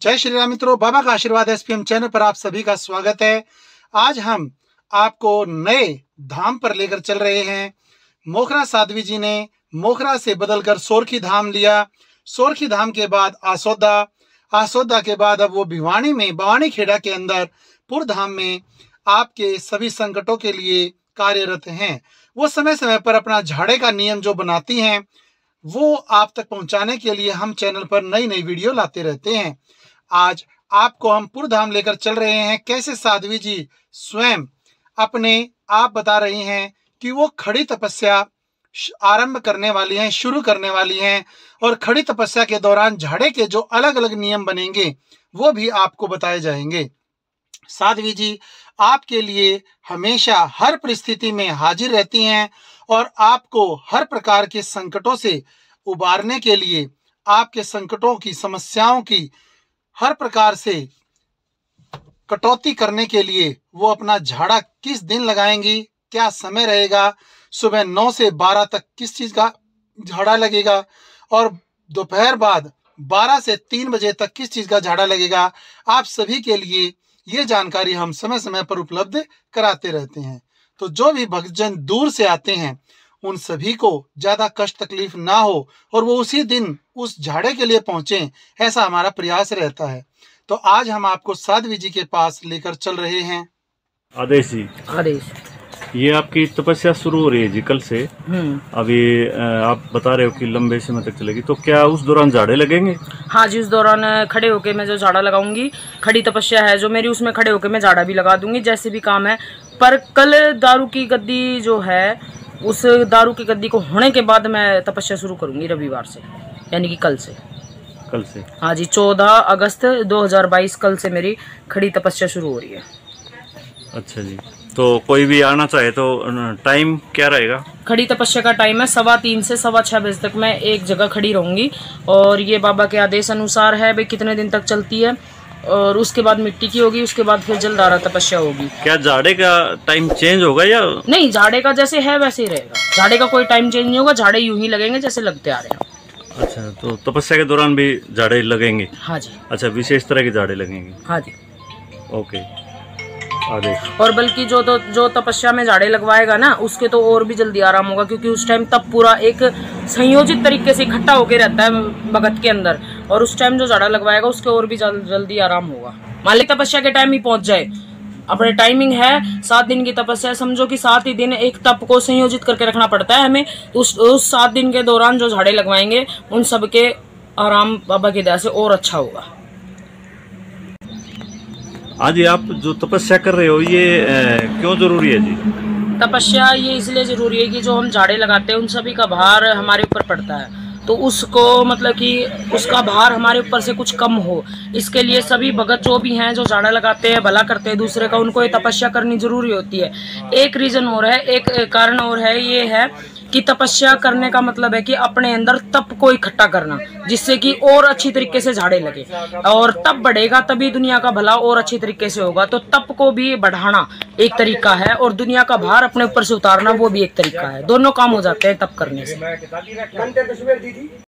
जय श्री राम मित्रों, बाबा का आशीर्वाद एसपीएम चैनल पर आप सभी का स्वागत है। आज हम आपको नए धाम पर लेकर चल रहे हैं। मोखरा साध्वी जी ने मोखरा से बदलकर सोरखी धाम लिया। सोरखी धाम के बाद आसोदा के बाद अब वो भिवानी में भवानी खेड़ा के अंदर पुर धाम में आपके सभी संकटों के लिए कार्यरत हैं। वो समय समय पर अपना झाड़े का नियम जो बनाती हैं वो आप तक पहुंचाने के लिए हम चैनल पर नई नई वीडियो लाते रहते हैं। आज आपको हम पुर धाम लेकर चल रहे हैं। कैसे साध्वी जी स्वयं अपने आप बता रही हैं कि वो खड़ी तपस्या आरंभ करने वाली हैं, शुरू करने वाली हैं, और खड़ी तपस्या के दौरान झाड़े के जो अलग अलग नियम बनेंगे वो भी आपको बताए जाएंगे। साध्वी जी आपके लिए हमेशा हर परिस्थिति में हाजिर रहती हैं और आपको हर प्रकार के संकटों से उबारने के लिए, आपके संकटों की, समस्याओं की हर प्रकार से कटौती करने के लिए वो अपना झाड़ा किस दिन लगाएंगी, क्या समय रहेगा, सुबह 9 से 12 तक किस चीज़ का झाड़ा लगेगा और दोपहर बाद 12 से 3 बजे तक किस चीज़ का झाड़ा लगेगा, आप सभी के लिए ये जानकारी हम समय समय पर उपलब्ध कराते रहते हैं। तो जो भी भक्तजन दूर से आते हैं उन सभी को ज़्यादा कष्ट तकलीफ ना हो और वो उसी दिन उस झाड़े के लिए पहुँचें, ऐसा हमारा प्रयास रहता है। तो आज हम आपको साध्वी जी के पास लेकर चल रहे हैं। आदेश जी, आदेश ये आपकी तपस्या शुरू हो रही है जी कल से। अभी आप बता रहे हो कि लंबे समय तक चलेगी, तो क्या उस दौरान झाड़े लगेंगे? हाँ जी, उस दौरान खड़े होके मैं जो झाड़ा लगाऊंगी, खड़ी तपस्या है जो मेरी, उसमें खड़े होके मैं झाड़ा भी लगा दूंगी, जैसे भी काम है। पर कल दारू की गद्दी जो है, उस दारू की गद्दी को होने के बाद मैं तपस्या शुरू करूंगी रविवार से, यानी कि कल से। हाँ जी, 14 अगस्त 2022 कल से मेरी खड़ी तपस्या शुरू हो रही है। अच्छा जी, तो कोई भी आना चाहे तो टाइम क्या रहेगा? खड़ी तपस्या का टाइम है 3:15 से 6:15 बजे तक मैं एक जगह खड़ी रहूंगी, और ये बाबा के आदेश अनुसार है भाई कितने दिन तक चलती है, और उसके बाद मिट्टी की होगी, उसके बाद फिर जलधारा तपस्या होगी। क्या झाड़े का टाइम चेंज होगा या नहीं? झाड़े का जैसे है वैसे ही रहेगा, झाड़े का कोई टाइम चेंज नहीं होगा, झाड़े यूं ही लगेंगे जैसे लगते आ रहे हैं। अच्छा, तो तपस्या के दौरान भी झाड़े लगेंगे? हाँ जी। अच्छा, विशेष तरह के झाड़े लगेंगे? हाँ जी। ओके, आदेश। और बल्कि जो तपस्या में झाड़े लगवाएगा ना, उसके तो और भी जल्दी आराम होगा, क्योंकि उस टाइम तब पूरा एक संयोजित तरीके से इकट्ठा होकर रहता है भगत के अंदर, और उस टाइम जो झाड़ा लगवाएगा उसके और भी जल्दी आराम होगा। मान ली तपस्या के टाइम ही पहुंच जाए, अपने टाइमिंग है 7 दिन की तपस्या, समझो कि 7 ही दिन एक तप को संयोजित करके रखना पड़ता है हमें। उस 7 दिन के दौरान जो झाड़े लगवाएंगे उन सब के आराम बाबा की दया से और अच्छा होगा। आज आप जो तपस्या कर रहे हो ये क्यों जरूरी है जी? तपस्या ये इसलिए जरूरी है कि जो हम झाड़े लगाते हैं उन सभी का भार हमारे ऊपर पड़ता है, तो उसको मतलब कि उसका भार हमारे ऊपर से कुछ कम हो, इसके लिए सभी भगत जो भी हैं जो झाड़ा लगाते हैं, भला करते हैं दूसरे का, उनको ये तपस्या करनी जरूरी होती है। एक रीजन और है, एक कारण और है, ये है कि तपस्या करने का मतलब है कि अपने अंदर तप को इकट्ठा करना, जिससे कि और अच्छी तरीके से झाड़े लगे, और तप बढ़ेगा तभी दुनिया का भला और अच्छी तरीके से होगा। तो तप को भी बढ़ाना एक तरीका है, और दुनिया का भार अपने ऊपर से उतारना वो भी एक तरीका है। दोनों काम हो जाते हैं तप करने से।